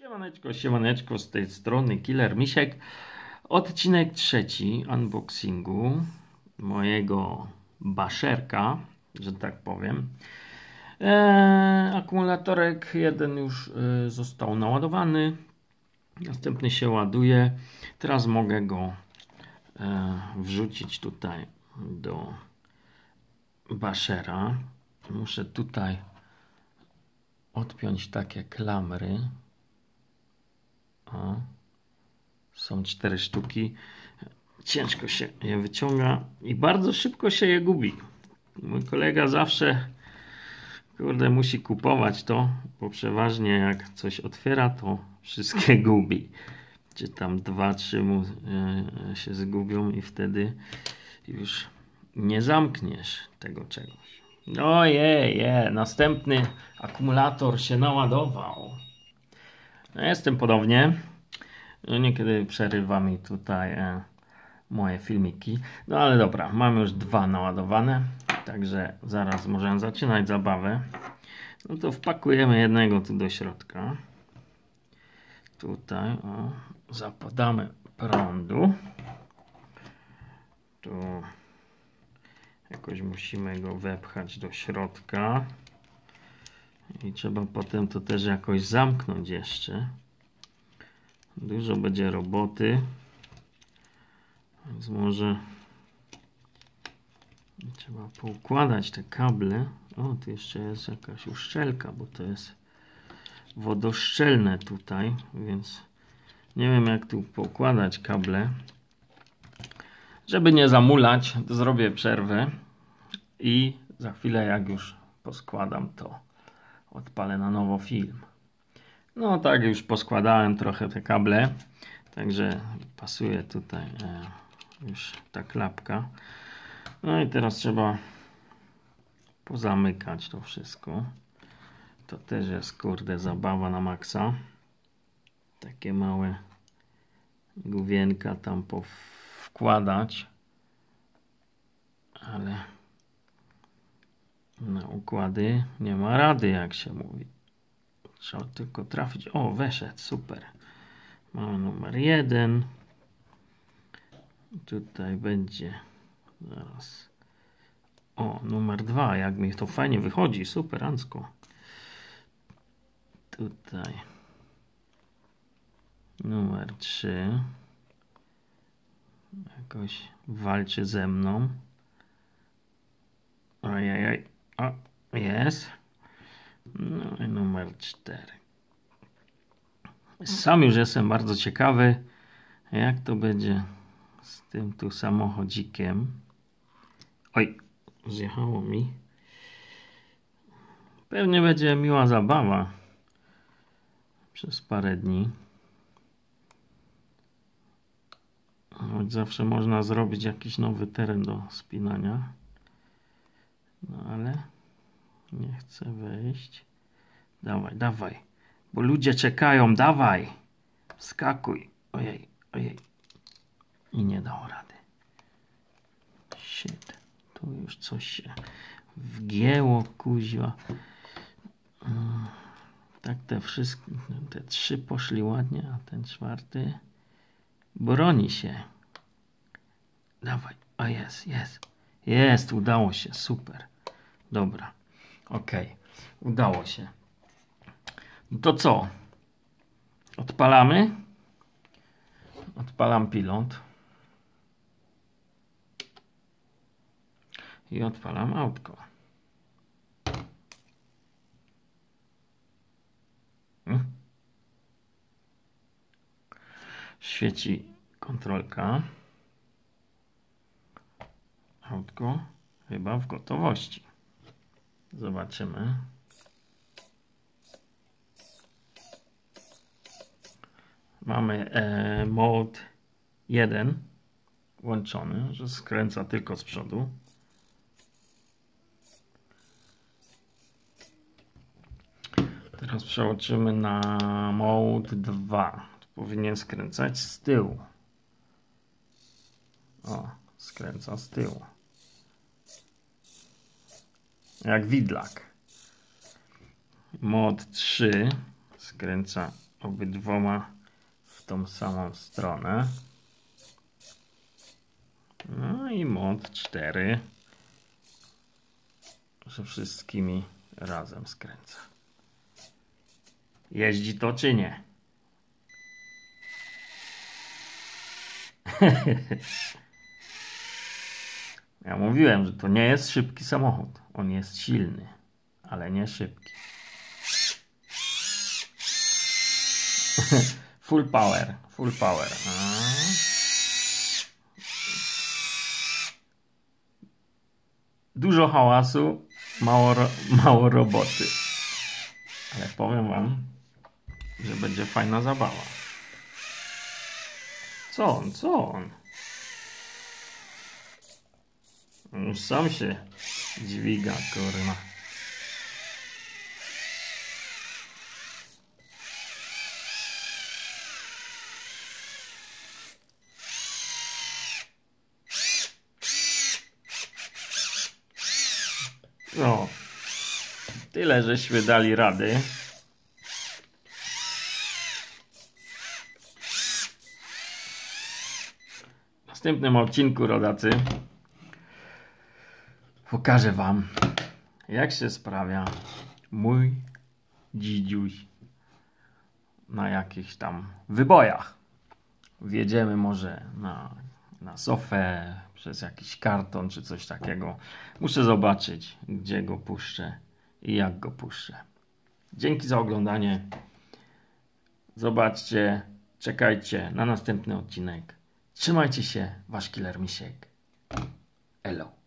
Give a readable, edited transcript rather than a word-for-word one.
Siemaneczko, siemaneczko, z tej strony Killer Misiek. Odcinek 3 unboxingu mojego Basherka, że tak powiem. Akumulatorek jeden już został naładowany. Następny się ładuje. Teraz mogę go wrzucić tutaj do Bashera. Muszę tutaj odpiąć takie klamry. O, są 4 sztuki. Ciężko się je wyciąga i bardzo szybko się je gubi. Mój kolega zawsze musi kupować to, bo przeważnie jak coś otwiera, to wszystkie gubi. Czy tam 2-3 mu się zgubią i wtedy już nie zamkniesz tego czegoś. Ojej, następny akumulator się naładował. Jestem ponownie. Niekiedy przerywa mi tutaj moje filmiki. No ale dobra, mam już 2 naładowane. Także zaraz możemy zaczynać zabawę. No to wpakujemy jednego tu do środka. Tutaj zapadamy prądu. Tu jakoś musimy go wepchać do środka. I trzeba potem to też jakoś zamknąć jeszcze. Dużo będzie roboty. Więc może trzeba poukładać te kable. O, tu jeszcze jest jakaś uszczelka, bo to jest wodoszczelne tutaj, więc nie wiem jak tu poukładać kable. Żeby nie zamulać, to zrobię przerwę i za chwilę jak już poskładam, to odpalę na nowo film. No tak, już poskładałem trochę te kable, także pasuje tutaj już ta klapka. No i teraz trzeba pozamykać to wszystko. To też jest kurde zabawa na maksa. Takie małe główienka tam wkładać, ale na układy nie ma rady, jak się mówi. Trzeba tylko trafić. O, weszedł, super. Mamy numer 1. Tutaj będzie zaraz. O, numer 2. Jak mi to fajnie wychodzi. Super, Ancko. Tutaj numer 3. Jakoś walczy ze mną. Ojej. O, jest. No i numer 4. Sam już jestem bardzo ciekawy, jak to będzie z tym tu samochodzikiem. Oj, zjechało mi. Pewnie będzie miła zabawa przez parę dni. Choć zawsze można zrobić jakiś nowy teren do spinania. No ale nie chcę wejść. Dawaj, dawaj. Bo ludzie czekają. Dawaj. Skakuj. Ojej, ojej. I nie dało rady. Shit. Tu już coś się wgięło, kuźwa. Tak te wszystkie, te 3 poszli ładnie, a ten 4 broni się. Dawaj. A jest, jest. Jest, udało się. Super. Dobra. Okej. Udało się. No to co? Odpalamy. Odpalam pilot. I odpalam autko. Świeci kontrolka. Autko chyba w gotowości. Zobaczymy. Mamy mode 1 włączony, że skręca tylko z przodu. Teraz przełączymy na mode 2. Powinien skręcać z tyłu. O, skręca z tyłu. Jak widlak. Mod 3 skręca obydwoma w tą samą stronę. No i mod 4, że wszystkimi razem skręca. Jeździ to czy nie? Ja mówiłem, że to nie jest szybki samochód. On jest silny, ale nie szybki. Full power, full power. Dużo hałasu, mało roboty. Ale powiem wam, że będzie fajna zabawa. Co on? Co on? On już sam się dźwiga, kurwa. No, tyle żeśmy dali rady. W następnym odcinku, rodacy, pokażę wam, jak się sprawia mój dzidziuś na jakichś tam wybojach. Wjedziemy może na sofę, przez jakiś karton czy coś takiego. Muszę zobaczyć, gdzie go puszczę i jak go puszczę. Dzięki za oglądanie. Zobaczcie, czekajcie na następny odcinek. Trzymajcie się, wasz Killer Misiek. Elo.